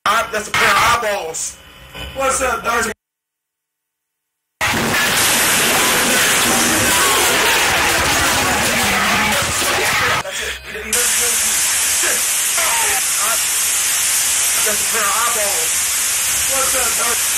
That's a pair of eyeballs. What's up, Darcy? That's a pair of eyeballs. What's up, Darcy?